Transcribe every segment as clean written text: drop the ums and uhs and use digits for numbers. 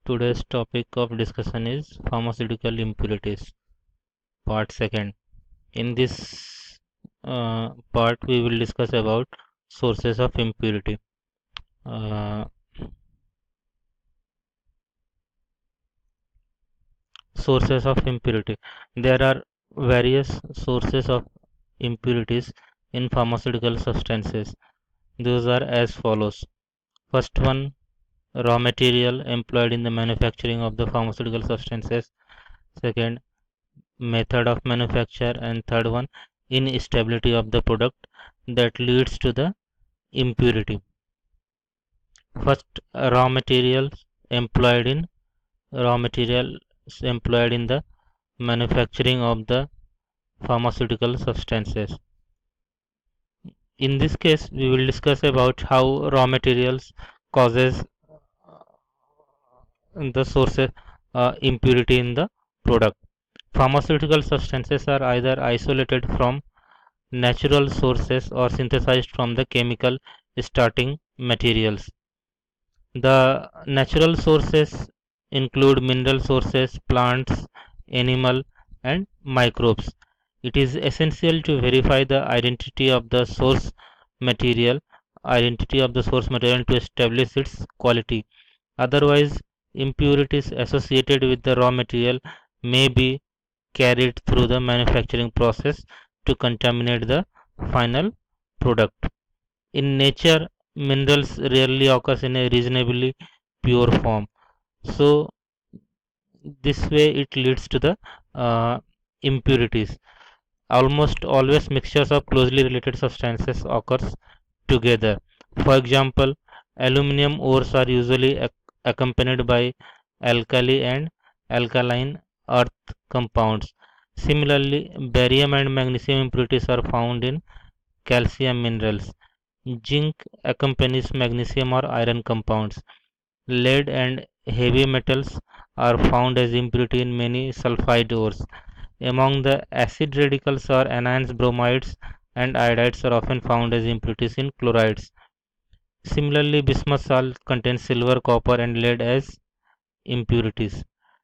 Today's topic of discussion is pharmaceutical impurities, part second. In this part, we will discuss about sources of impurity. Uh, Sources of impurity. There are various sources of impurities in pharmaceutical substances. Those are as follows. First one, raw material employed in the manufacturing of the pharmaceutical substances. Second, method of manufacture, and third one, instability of the product that leads to the impurity. First, employed in raw materials employed in the manufacturing of the pharmaceutical substances. In this case, we will discuss about how raw materials causes the sources impurity in the product. Pharmaceutical substances are either isolated from natural sources or synthesized from the chemical starting materials. The natural sources include mineral sources, plants, animal, and microbes. It is essential to verify the identity of the source material to establish its quality. Otherwise, impurities associated with the raw material may be carried through the manufacturing process to contaminate the final product. In nature, minerals rarely occur in a reasonably pure form. So this way it leads to the impurities. Almost always mixtures of closely related substances occurs together. For example, aluminum ores are usually accompanied by alkali and alkaline earth compounds. Similarly, barium and magnesium impurities are found in calcium minerals. Zinc accompanies magnesium or iron compounds. Lead and heavy metals are found as impurity in many sulfide ores. Among the acid radicals or anions, bromides and iodides are often found as impurities in chlorides. Similarly, bismuth salt contains silver, copper, and lead as impurities.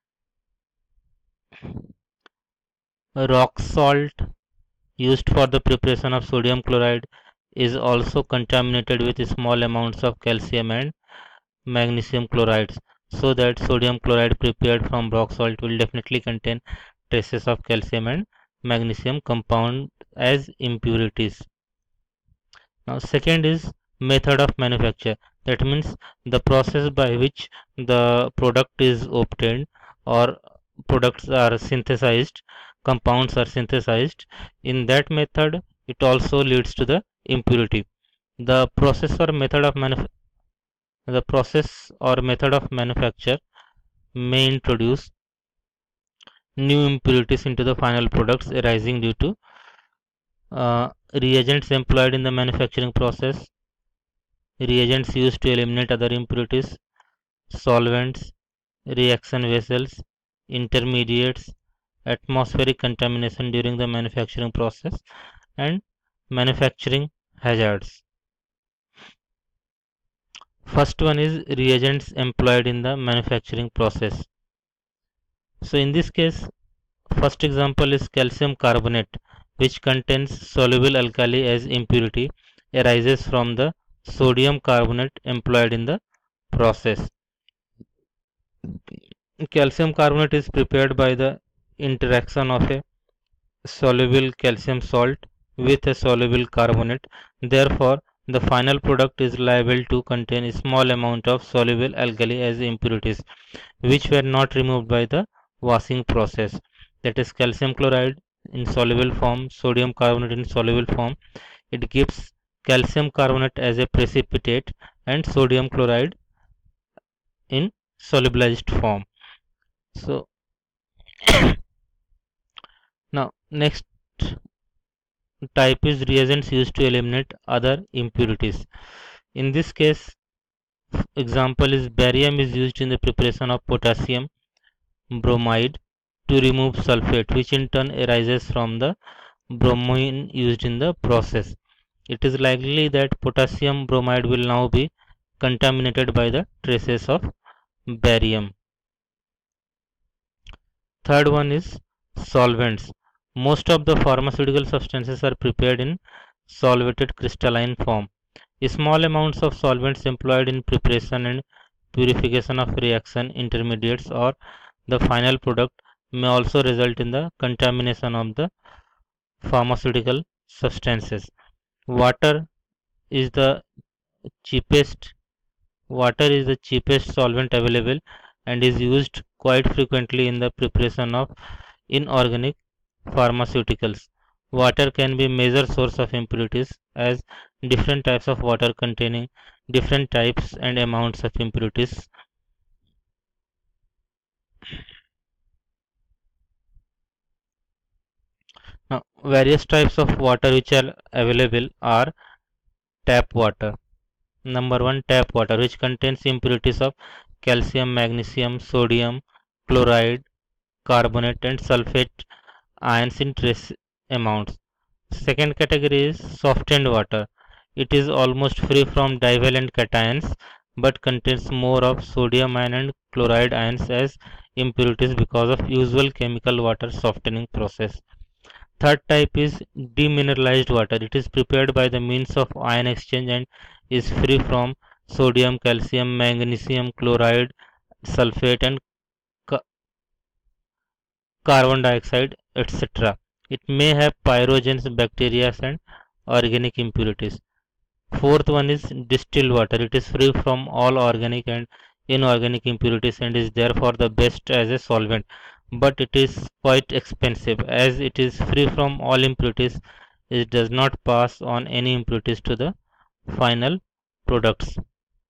Rock salt used for the preparation of sodium chloride is also contaminated with small amounts of calcium and magnesium chlorides, so that sodium chloride prepared from rock salt will definitely contain traces of calcium and magnesium compound as impurities. Now second is method of manufacture. That means the process by which the product is obtained or products are synthesized, compounds are synthesized. In that method, it also leads to the impurity. The process or method of manufacture may introduce new impurities into the final products arising due to reagents employed in the manufacturing process, reagents used to eliminate other impurities, solvents, reaction vessels, intermediates, atmospheric contamination during the manufacturing process, and manufacturing hazards. First one is reagents employed in the manufacturing process. So in this case, first example is calcium carbonate, which contains soluble alkali as impurity, arises from the sodium carbonate employed in the process. Calcium carbonate is prepared by the interaction of a soluble calcium salt with a soluble carbonate. Therefore, the final product is liable to contain a small amount of soluble alkali as impurities, which were not removed by the washing process. That is calcium chloride in soluble form, sodium carbonate in soluble form. It gives calcium carbonate as a precipitate and sodium chloride in solubilized form. So now next type is reagents used to eliminate other impurities. In this case, example is barium is used in the preparation of potassium bromide to remove sulfate, which in turn arises from the bromine used in the process. It is likely that potassium bromide will now be contaminated by the traces of barium. Third one is solvents. Most of the pharmaceutical substances are prepared in solvated crystalline form. Small amounts of solvents employed in preparation and purification of reaction intermediates or the final product may also result in the contamination of the pharmaceutical substances. Water is the cheapest Water is the cheapest solvent available and is used quite frequently in the preparation of inorganic pharmaceuticals. Water can be major source of impurities as different types of water containing different types and amounts of impurities. Now, various types of water which are available are tap water. Number one, tap water, which contains impurities of calcium, magnesium, sodium, chloride, carbonate, and sulfate ions in trace amounts. Second category is softened water. It is almost free from divalent cations but contains more of sodium ion and chloride ions as impurities because of usual chemical water softening process. Third type is demineralized water. It is prepared by the means of ion exchange and is free from sodium, calcium, magnesium, chloride, sulfate, and ca- carbon dioxide, etc. It may have pyrogens, bacteria, and organic impurities. Fourth one is distilled water. It is free from all organic and inorganic impurities and is therefore the best as a solvent. But it is quite expensive as it is free from all impurities. It does not pass on any impurities to the final products.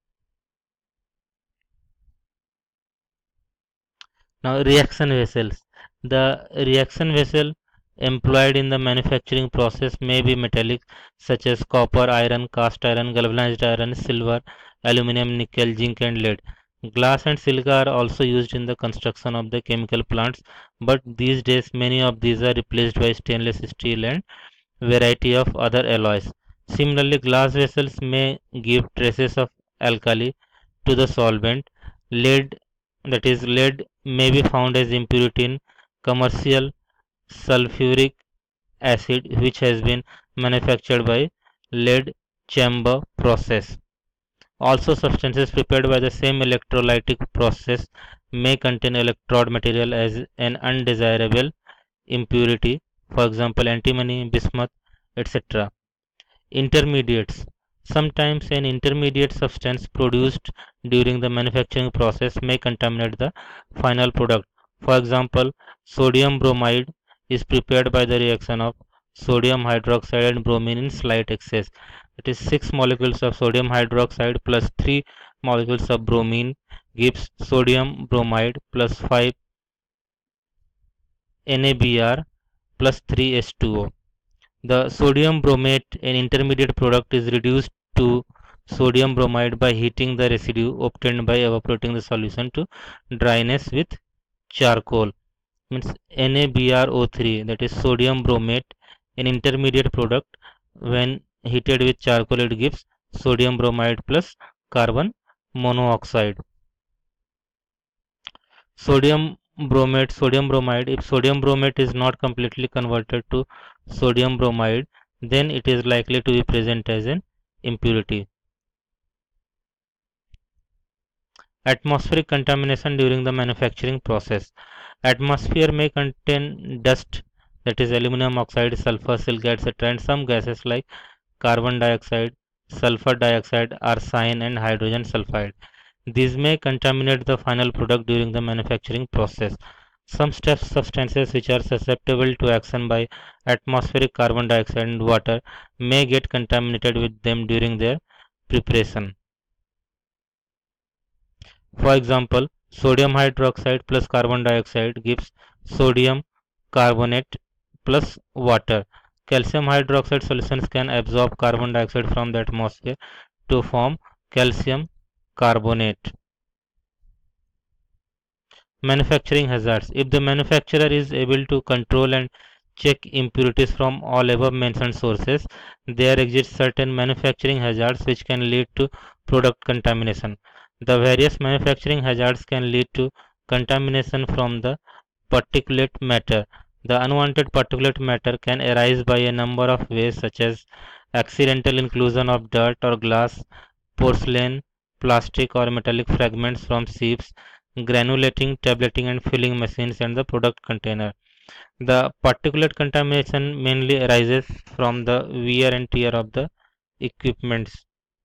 Now reaction vessels. The reaction vessel employed in the manufacturing process may be metallic such as copper, iron, cast iron, galvanized iron, silver, aluminum, nickel, zinc and lead. Glass and silica are also used in the construction of the chemical plants, but these days many of these are replaced by stainless steel and variety of other alloys. Similarly, glass vessels may give traces of alkali to the solvent. Lead, that is lead, may be found as impurity in commercial sulfuric acid which has been manufactured by lead chamber process. Also, substances prepared by the same electrolytic process may contain electrode material as an undesirable impurity, for example, antimony, bismuth, etc. Intermediates. Sometimes an intermediate substance produced during the manufacturing process may contaminate the final product. For example, sodium bromide is prepared by the reaction of sodium hydroxide and bromine in slight excess. It is 6 molecules of sodium hydroxide plus 3 molecules of bromine gives sodium bromide plus 5 NaBr plus 3H2O. The sodium bromate, an intermediate product, is reduced to sodium bromide by heating the residue obtained by evaporating the solution to dryness with charcoal. Means NaBrO3, that is sodium bromate, an intermediate product. When heated with charcoal, it gives sodium bromide plus carbon monoxide. Sodium bromide, if sodium bromate is not completely converted to sodium bromide, then it is likely to be present as an impurity. Atmospheric contamination during the manufacturing process. Atmosphere may contain dust, that is aluminum oxide, sulfur, silica, etc., and some gases like carbon dioxide, sulfur dioxide, arsine, and hydrogen sulfide. These may contaminate the final product during the manufacturing process. Some substances which are susceptible to action by atmospheric carbon dioxide and water may get contaminated with them during their preparation. For example, sodium hydroxide plus carbon dioxide gives sodium carbonate plus water. Calcium hydroxide solutions can absorb carbon dioxide from the atmosphere to form calcium carbonate. Manufacturing hazards. If the manufacturer is able to control and check impurities from all above mentioned sources, there exist certain manufacturing hazards which can lead to product contamination. The various manufacturing hazards can lead to contamination from the particulate matter. The unwanted particulate matter can arise by a number of ways, such as accidental inclusion of dirt or glass, porcelain, plastic or metallic fragments from sieves, granulating, tableting and filling machines and the product container. The particulate contamination mainly arises from the wear and tear of the equipments.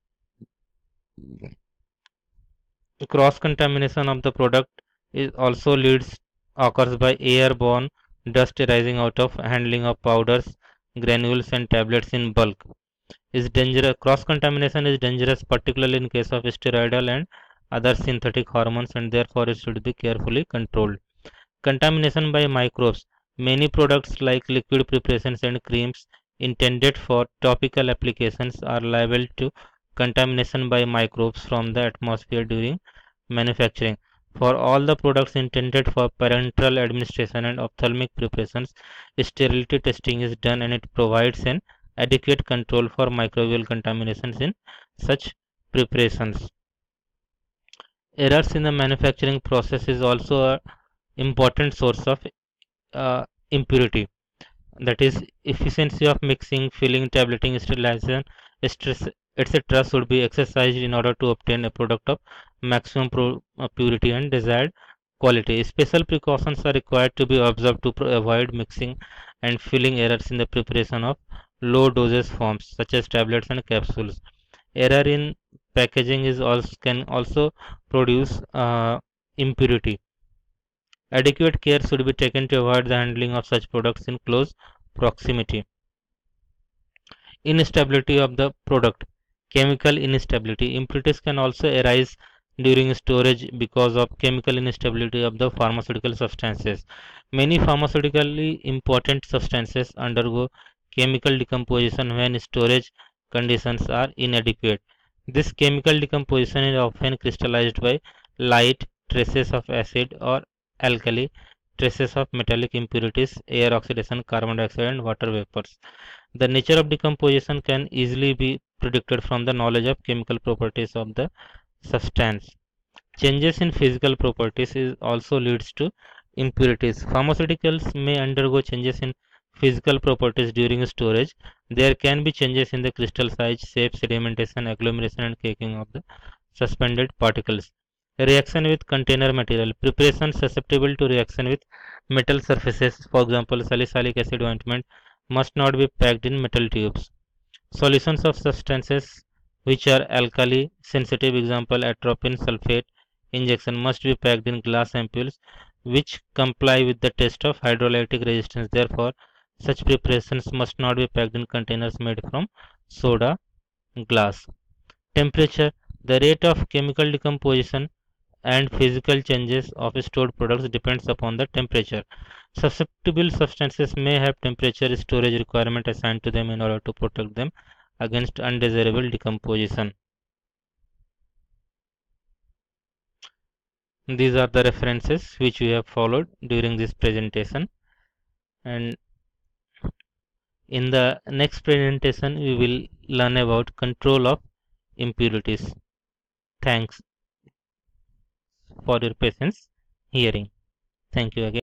Cross contamination of the product is also leads occurs by airborne dust arising out of handling of powders, granules and tablets in bulk. Is dangerous. Cross contamination is dangerous, particularly in case of steroidal and other synthetic hormones, and therefore it should be carefully controlled. Contamination by microbes. Many products like liquid preparations and creams intended for topical applications are liable to contamination by microbes from the atmosphere during manufacturing. For all the products intended for parenteral administration and ophthalmic preparations, sterility testing is done and it provides an adequate control for microbial contaminations in such preparations. Errors in the manufacturing process is also an important source of impurity. That is, efficiency of mixing, filling, tableting, sterilization, stress, etc. should be exercised in order to obtain a product of maximum purity and desired quality. Special precautions are required to be observed to avoid mixing and filling errors in the preparation of low dosage forms such as tablets and capsules. Error in packaging is also can also produce impurity. Adequate care should be taken to avoid the handling of such products in close proximity. Instability of the product. Chemical instability. Impurities can also arise during storage because of chemical instability of the pharmaceutical substances. Many pharmaceutically important substances undergo chemical decomposition when storage conditions are inadequate. This chemical decomposition is often crystallized by light, traces of acid or alkali, traces of metallic impurities, air oxidation, carbon dioxide and water vapors. The nature of decomposition can easily be predicted from the knowledge of chemical properties of the substance. Changes in physical properties is also leads to impurities. Pharmaceuticals may undergo changes in physical properties during storage. There can be changes in the crystal size, shape, sedimentation, agglomeration and caking of the suspended particles. Reaction with container material. Preparation susceptible to reaction with metal surfaces, for example salicylic acid ointment, must not be packed in metal tubes. Solutions of substances which are alkali sensitive, example atropine sulfate injection, must be packed in glass ampoules which comply with the test of hydrolytic resistance. Therefore, such preparations must not be packed in containers made from soda glass. Temperature. The rate of chemical decomposition and physical changes of stored products depends upon the temperature. Susceptible substances may have temperature storage requirement assigned to them in order to protect them against undesirable decomposition. These are the references which we have followed during this presentation, and in the next presentation we will learn about control of impurities. Thanks for your patience hearing. Thank you again.